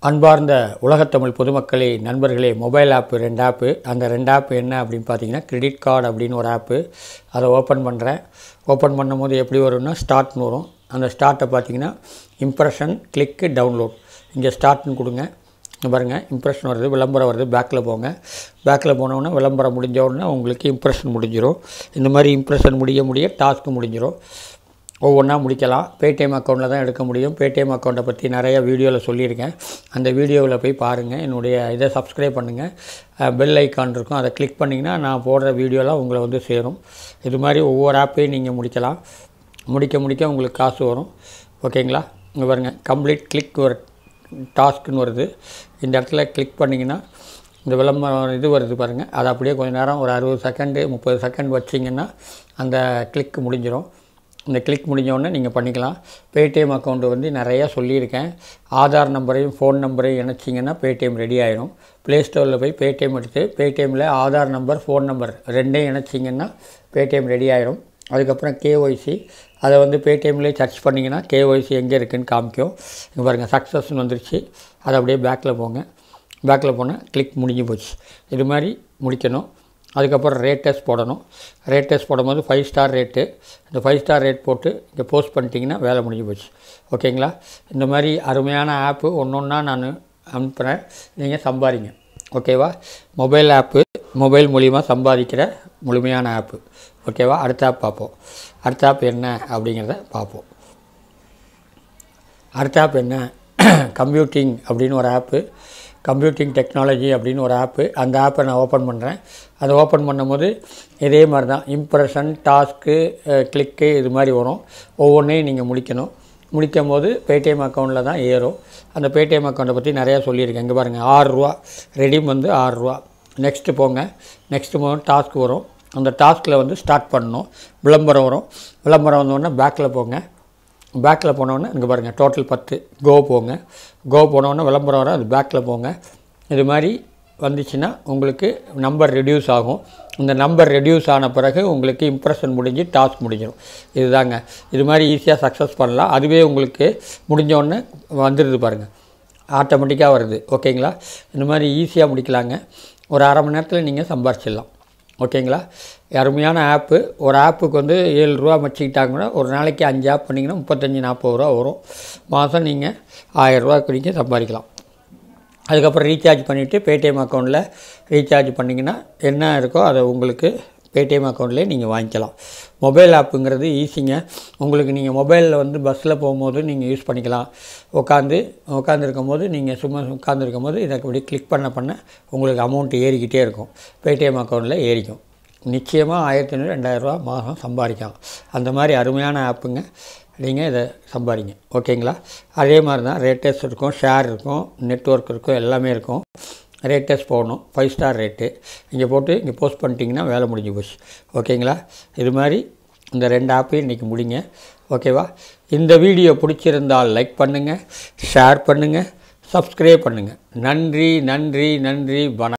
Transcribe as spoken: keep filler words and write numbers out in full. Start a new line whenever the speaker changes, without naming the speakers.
அன்பார்ந்த உலகத்தமிழ் பொதுமக்களே, நண்பர்களே, மொபைல் ஆப் ரெண்டு ஆப்பு. அந்த ரெண்டு ஆப் என்ன அப்படின்னு பார்த்தீங்கன்னா, கிரெடிட் கார்டு அப்படின்னு ஒரு ஆப்பு. அதை ஓப்பன் பண்ணுறேன். ஓப்பன் பண்ணும்போது எப்படி வரும்னா, ஸ்டார்ட்னு வரும். அந்த ஸ்டார்ட்டை பார்த்தீங்கன்னா, இம்ப்ரெஷன், கிளிக்கு, டவுன்லோட். இங்கே ஸ்டார்ட்னு கொடுங்க. பாருங்கள், இம்ப்ரெஷன் வருது, விளம்பரம் வருது. பேக்கில் போங்க. பேக்கில் போனோன்னா விளம்பரம் முடிஞ்ச உடனே உங்களுக்கு இம்ப்ரெஷன் முடிஞ்சிடும். இந்த மாதிரி இம்ப்ரெஷன் முடிய முடிய டாஸ்க்கு முடிஞ்சிடும். ஒவ்வொன்றா முடிக்கலாம். பேடிஎம் அக்கௌண்ட்டில் தான் எடுக்க முடியும். பேடிஎம் அக்கௌண்ட்டை பற்றி நிறைய வீடியோவில் சொல்லியிருக்கேன். அந்த வீடியோவில் போய் பாருங்கள். என்னுடைய இதை சப்ஸ்கிரைப் பண்ணுங்கள். பெல் ஐக்கான் இருக்கும், அதை கிளிக் பண்ணிங்கன்னா நான் போடுற வீடியோலாம் உங்களை வந்து சேரும். இது மாதிரி ஒவ்வொரு ஆப்பையும் நீங்கள் முடிக்கலாம். முடிக்க முடிக்க உங்களுக்கு காசு வரும். ஓகேங்களா? இங்கே பாருங்கள், கம்ப்ளீட் கிளிக் ஒரு டாஸ்க்குன்னு வருது. இந்த இடத்துல கிளிக் பண்ணிங்கன்னா இந்த விளம்பரம் இது வருது பாருங்கள். அதை அப்படியே கொஞ்சம் நேரம் ஒரு அறுபது செகண்டு முப்பது செகண்ட் வச்சிங்கன்னா அந்த கிளிக் முடிஞ்சிடும். இந்த கிளிக் முடிஞ்சோடனே நீங்கள் பண்ணிக்கலாம். பேடிஎம் அக்கௌண்ட்டு வந்து நிறையா சொல்லியிருக்கேன். ஆதார் நம்பரையும் ஃபோன் நம்பரையும் இணைச்சிங்கன்னா பேடிஎம் ரெடி ஆகிடும். ப்ளேஸ்டோரில் போய் பேடிஎம் எடுத்து பேடிஎம்மில் ஆதார் நம்பர், ஃபோன் நம்பர் ரெண்டையும் இணைச்சிங்கன்னா பேடிஎம் ரெடி ஆகிடும். அதுக்கப்புறம் கேஒய்சி, அதை வந்து பேடிஎம்லேயே சர்ச் பண்ணிங்கன்னா கேஒய்சி எங்கே இருக்குதுன்னு காமிக்கும். இங்கே பாருங்கள், சக்ஸஸ்ன்னு வந்துருச்சு. அதை அப்படியே பேக்கில் போங்க. பேக்கில் போனால் கிளிக் முடிஞ்சு போச்சு. இது மாதிரி முடிக்கணும். அதுக்கப்புறம் ரேட் டெஸ்ட் போடணும். ரேட் டெஸ்ட் போடும்போது ஃபைவ் ஸ்டார் ரேட்டு. இந்த ஃபைவ் ஸ்டார் ரேட் போட்டு இங்கே போஸ்ட் பண்ணிட்டீங்கன்னா வேலை முடிஞ்சு போச்சு. ஓகேங்களா? இந்த மாதிரி அருமையான ஆப்பு ஒன்று ஒன்றா நான் அனுப்புகிறேன். நீங்கள் சம்பாதிங்க. ஓகேவா? மொபைல் ஆப்பு, மொபைல் மூலிமா சம்பாதிக்கிற முழுமையான ஆப்பு. ஓகேவா? அடுத்த ஆப் பார்ப்போம். அடுத்த ஆப் என்ன அப்படிங்கிறத பார்ப்போம். அடுத்த ஆப் என்ன, கம்ப்யூட்டிங் அப்படின்னு ஒரு ஆப்பு. கம்ப்யூட்டிங் டெக்னாலஜி அப்படின்னு ஒரு ஆப்பு. அந்த ஆப்பை நான் ஓப்பன் பண்ணுறேன். அதை ஓப்பன் பண்ணும்போது இதே மாதிரி தான் இம்ப்ரெஷன், டாஸ்க்கு, கிளிக்கு இது மாதிரி வரும். ஒவ்வொன்றையும் நீங்கள் முடிக்கணும். முடிக்கும் போது பேடிஎம் அக்கௌண்ட்டில் தான் ஏறும். அந்த பேடிஎம் அக்கௌண்ட்டை பற்றி நிறையா சொல்லியிருக்கேன். இங்கே பாருங்கள், ஆறுரூவா ரெடீம் வந்து ஆறுரூவா. நெக்ஸ்ட்டு போங்க. நெக்ஸ்ட்டு போக டாஸ்க் வரும். அந்த டாஸ்கில் வந்து ஸ்டார்ட் பண்ணணும். விளம்பரம் வரும். விளம்பரம் வந்தோடனே பேக்கில் போங்க. பேக்கில் போனோடனே இங்கே பாருங்கள், டோட்டல் பத்து. கோ போங்க. கோ போனோடனே விளம்பரம் வரும். அது பேக்கில் போங்க. இது மாதிரி வந்துச்சுன்னா உங்களுக்கு நம்பர் ரெடியூஸ் ஆகும். இந்த நம்பர் ரெடியூஸ் ஆன பிறகு உங்களுக்கு இம்ப்ரெஷன் முடிஞ்சு டாஸ்க் முடிஞ்சிடும். இதுதாங்க. இது மாதிரி ஈஸியாக சக்ஸஸ் பண்ணலாம். அதுவே உங்களுக்கு முடிஞ்சோடனே வந்துடுது பாருங்கள், ஆட்டோமேட்டிக்காக வருது. ஓகேங்களா? இந்த மாதிரி ஈஸியாக முடிக்கலாங்க. ஒரு அரை மணி நேரத்தில் நீங்கள் சம்பாரிச்சிடலாம். ஓகேங்களா? அருமையான ஆப்பு. ஒரு ஆப்புக்கு வந்து ஏழு ரூபா வச்சுக்கிட்டாங்கன்னா ஒரு நாளைக்கு அஞ்சு ஆப் பண்ணிங்கன்னா முப்பத்தஞ்சு நாற்பது ரூபா வரும். மாதம் நீங்கள் ஆயிரரூவாக்கு நீங்கள் சம்பாதிக்கலாம். அதுக்கப்புறம் ரீசார்ஜ் பண்ணிவிட்டு பேடிஎம் அக்கௌண்ட்டில் ரீசார்ஜ் பண்ணிங்கன்னா என்ன இருக்கோ அதை உங்களுக்கு பேடிஎம் அக்கௌண்ட்லேயே நீங்கள் வாங்கிக்கலாம். மொபைல் ஆப்புங்கிறது ஈஸிங்க. உங்களுக்கு நீங்கள் மொபைலில் வந்து பஸ்ஸில் போகும்போது நீங்கள் யூஸ் பண்ணிக்கலாம். உட்காந்து உட்காந்துருக்கும் போது நீங்கள் சும்மா உட்காந்துருக்கும் போது இதை இப்படி கிளிக் பண்ண பண்ண உங்களுக்கு அமௌண்ட் ஏறிக்கிட்டே இருக்கும். பேடிஎம் அக்கௌண்ட்டில் ஏறிக்கும். நிச்சயமாக ஆயிரத்தி ஐநூறு ரெண்டாயிரரூவா மாதம் சம்பாதிக்கலாம். அந்த மாதிரி அருமையான ஆப்புங்க. நீங்கள் இதை சம்பாதிங்க. ஓகேங்களா? அதே மாதிரி தான் ரேட் டெஸ்ட் இருக்கும், ஷேர் இருக்கும், நெட்வொர்க் இருக்கும், எல்லாமே இருக்கும். ரேட் டெஸ்ட் போகணும். ஃபைவ் ஸ்டார் ரேட்டு இங்கே போட்டு இங்கே போஸ்ட் பண்ணிட்டீங்கன்னா வேலை முடிஞ்சு போச்சு. ஓகேங்களா? இது மாதிரி இந்த ரெண்டு ஆப்பையும் இன்றைக்கி முடிங்க. ஓகேவா? இந்த வீடியோ பிடிச்சிருந்தால் லைக் பண்ணுங்கள், ஷேர் பண்ணுங்கள், சப்ஸ்கிரைப் பண்ணுங்கள். நன்றி, நன்றி, நன்றி. வணக்கம்.